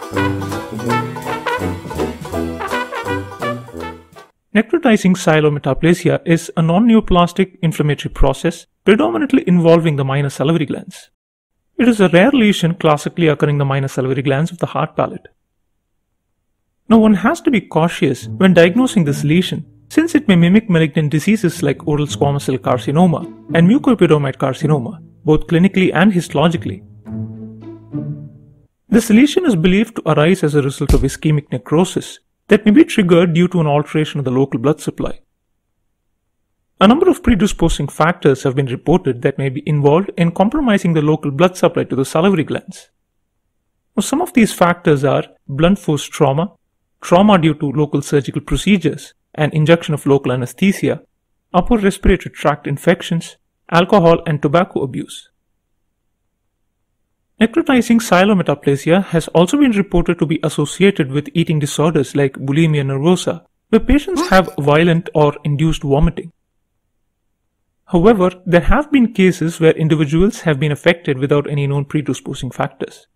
Necrotizing Sialometaplasia is a non-neoplastic inflammatory process predominantly involving the minor salivary glands. It is a rare lesion classically occurring in the minor salivary glands of the hard palate. Now one has to be cautious when diagnosing this lesion since it may mimic malignant diseases like oral squamous cell carcinoma and mucoepidermoid carcinoma, both clinically and histologically. This lesion is believed to arise as a result of ischemic necrosis that may be triggered due to an alteration of the local blood supply. A number of predisposing factors have been reported that may be involved in compromising the local blood supply to the salivary glands. Now, some of these factors are blunt force trauma, trauma due to local surgical procedures and injection of local anesthesia, upper respiratory tract infections, alcohol and tobacco abuse. Necrotizing Sialometaplasia has also been reported to be associated with eating disorders like bulimia nervosa, where patients have violent or induced vomiting. However, there have been cases where individuals have been affected without any known predisposing factors.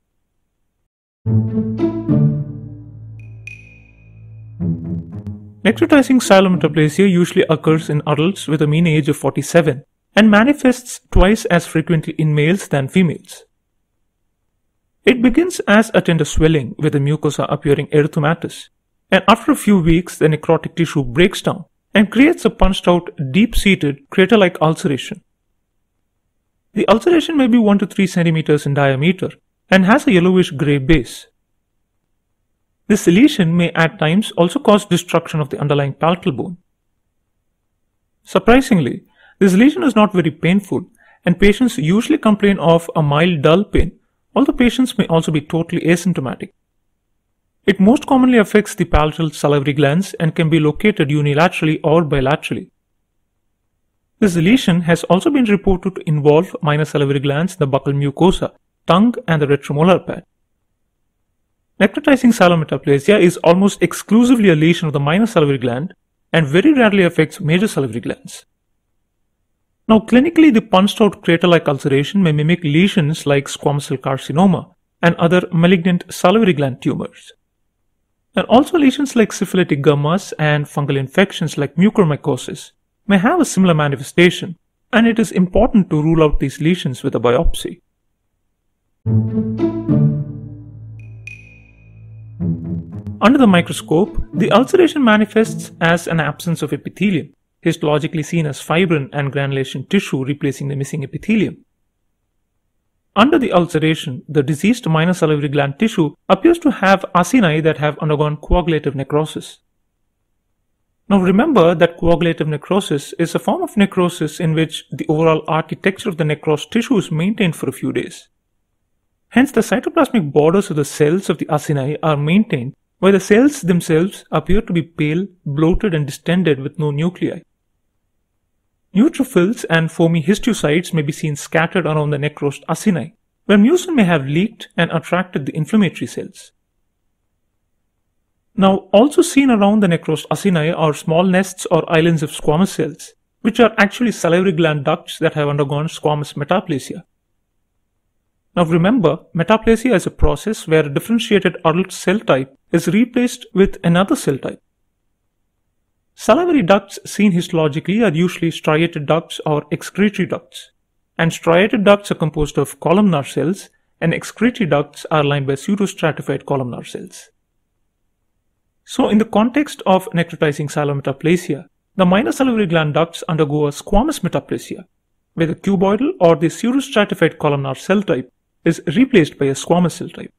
Necrotizing Sialometaplasia usually occurs in adults with a mean age of 47 and manifests twice as frequently in males than females. It begins as a tender swelling with the mucosa appearing erythematous, and after a few weeks the necrotic tissue breaks down and creates a punched out, deep-seated, crater-like ulceration. The ulceration may be 1 to 3 cm in diameter and has a yellowish grey base. This lesion may at times also cause destruction of the underlying palatal bone. Surprisingly, this lesion is not very painful and patients usually complain of a mild dull pain, although patients may also be totally asymptomatic. It most commonly affects the palatal salivary glands and can be located unilaterally or bilaterally. This lesion has also been reported to involve minor salivary glands, the buccal mucosa, tongue and the retromolar pad. Necrotizing Sialometaplasia is almost exclusively a lesion of the minor salivary gland and very rarely affects major salivary glands. Now, clinically, the punched out crater-like ulceration may mimic lesions like squamous cell carcinoma and other malignant salivary gland tumors. And also lesions like syphilitic gummas and fungal infections like mucormycosis may have a similar manifestation, and it is important to rule out these lesions with a biopsy. Under the microscope, the ulceration manifests as an absence of epithelium, histologically seen as fibrin and granulation tissue replacing the missing epithelium. Under the ulceration, the diseased minor salivary gland tissue appears to have acini that have undergone coagulative necrosis. Now remember that coagulative necrosis is a form of necrosis in which the overall architecture of the necrosed tissue is maintained for a few days. Hence, the cytoplasmic borders of the cells of the acini are maintained, while the cells themselves appear to be pale, bloated and distended with no nuclei. Neutrophils and foamy histiocytes may be seen scattered around the necrosed acini, where mucin may have leaked and attracted the inflammatory cells. Now, also seen around the necrosed acini are small nests or islands of squamous cells, which are actually salivary gland ducts that have undergone squamous metaplasia. Now remember, metaplasia is a process where a differentiated adult cell type is replaced with another cell type. Salivary ducts seen histologically are usually striated ducts or excretory ducts, and striated ducts are composed of columnar cells and excretory ducts are lined by pseudostratified columnar cells. So in the context of necrotizing Sialometaplasia, the minor salivary gland ducts undergo a squamous metaplasia, where the cuboidal or the pseudostratified columnar cell type is replaced by a squamous cell type.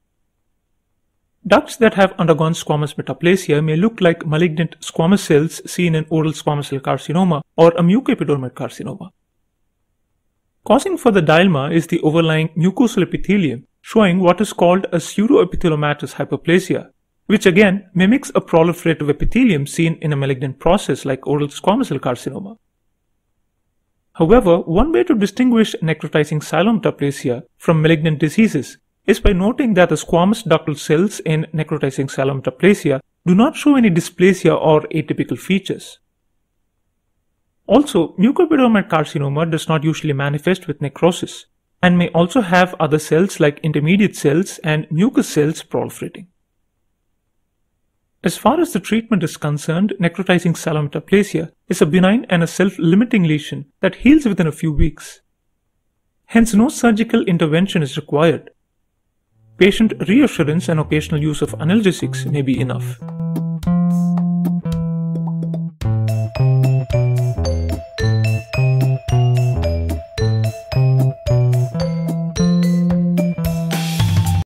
Ducts that have undergone squamous metaplasia may look like malignant squamous cells seen in oral squamous cell carcinoma or a mucoepidermoid carcinoma. Causing further dilemma is the overlying mucosal epithelium showing what is called a pseudoepitheliomatous hyperplasia, which again mimics a proliferative epithelium seen in a malignant process like oral squamous cell carcinoma. However, one way to distinguish necrotizing Sialometaplasia from malignant diseases is by noting that the squamous ductal cells in necrotizing Sialometaplasia do not show any dysplasia or atypical features. Also, mucoepidermoid carcinoma does not usually manifest with necrosis, and may also have other cells like intermediate cells and mucous cells proliferating. As far as the treatment is concerned, necrotizing sialometaplasia is a benign and a self-limiting lesion that heals within a few weeks. Hence, no surgical intervention is required. Patient reassurance and occasional use of analgesics may be enough.